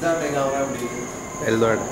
വലുതാണ്.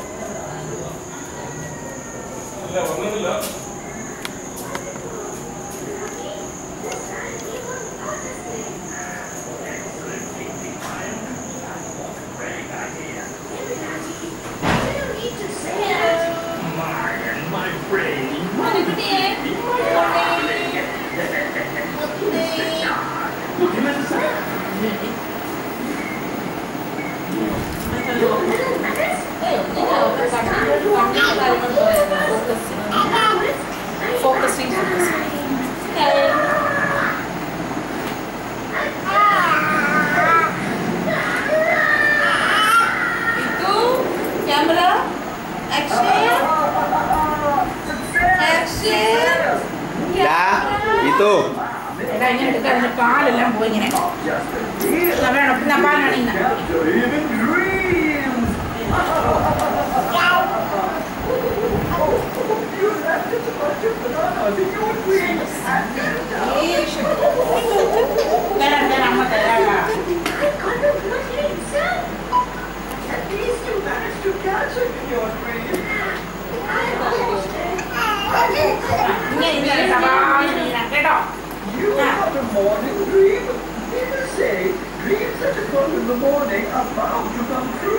Focusing. Itu camera action. Ya, itu. Ini dekat depan dalam boy ini. Nampak ni. You have a morning dream. People say dreams that occur in the morning are bound to come true.